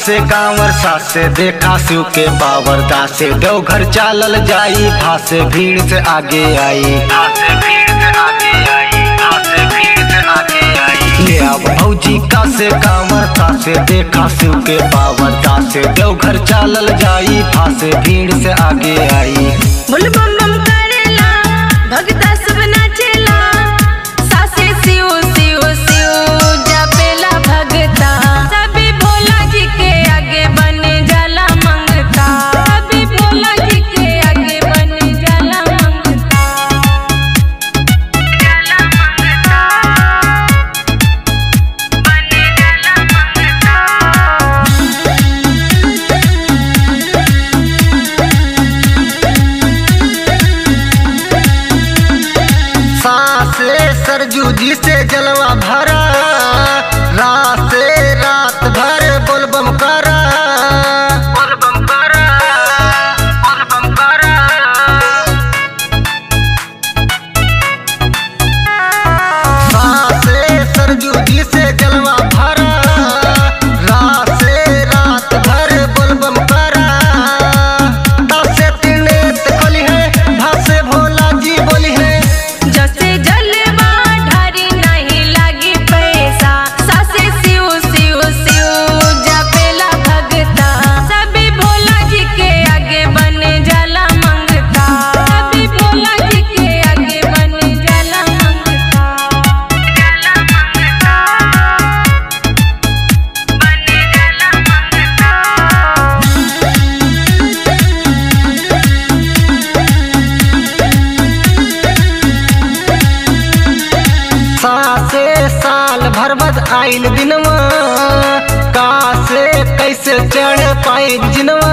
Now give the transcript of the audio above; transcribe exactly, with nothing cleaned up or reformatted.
से कांवर सासे देखा शिव के पावर दासे देवघर चालल जाई भासे भीड़ से आगे आई भासे भीड़ से आगे आई भासे भीड़ से आगे आई ले अब भौजी का से कांवर सासे देखा शिव के पावर दासे देवघर चालल जाई भासे भीड़ से आगे आई। बोल बम बम करेला भगता सब नाचेला सासे शिव शिव शिव जपेला भगता सभी भोला जी के आगे बने जाला मंगता सभी भोला जी के आगे बने जाला मंगता जाला मंगता बने जाला मंगता। सासे सरजू जी से जलवा भरा रात से रात भर बोलबम करा बोलबम करा बोलबम करा। सासे सरजू जी से जलवा भरा रात से रात भर बोलबम करा दासे त्रिनेत्र खोली है भासे भोला जी बोली है जैसे जलवा ढारी नहीं लागी पैसा सासे शिव शिव शिव जपेला भगता सभी भोला जी के आगे बने जाला मंगता सभी भोला जी के आगे बने जाला मंगता जाला मंगता बने जाला मंगता। सासे साल भर बाद आइल दिनवा कासे कैसे चढ़ पाए जिनवा